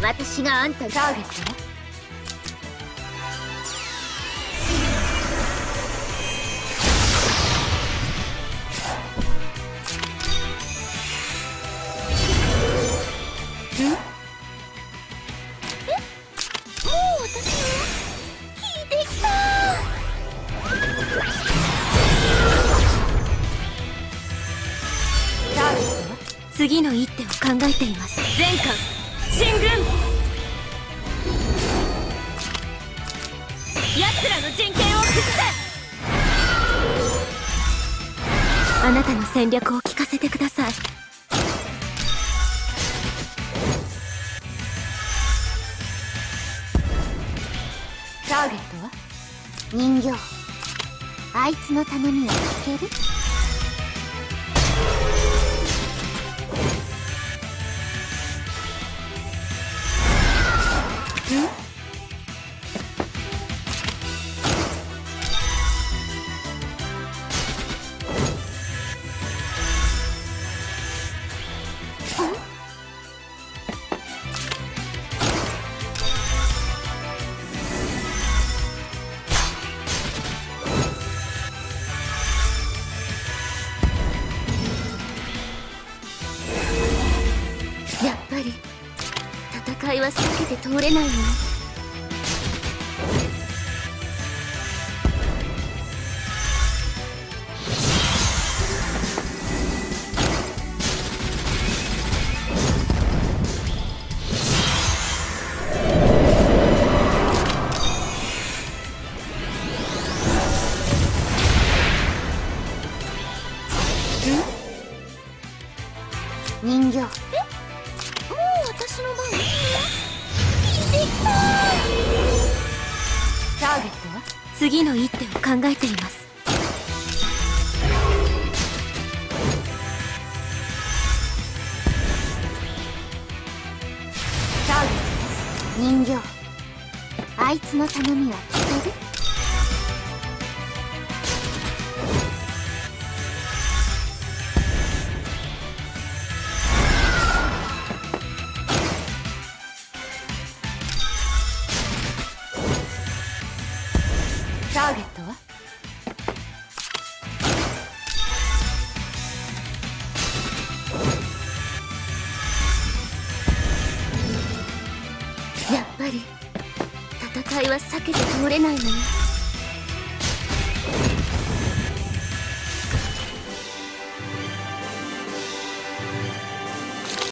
私があんたのターゲットは次の一手を考えています。 全艦進軍。奴らの陣形を崩せ。 あなたの戦略を聞かせてください。 ターゲットは人形。あいつの頼みは聞ける？やっぱり戦いは避けて通れないのね。人形。私の番？できた。ターゲットは次の一手を考えています。 ターゲットは人形。あいつの頼みは聞ける？ターゲットはやっぱり戦いは避けて通れないのね。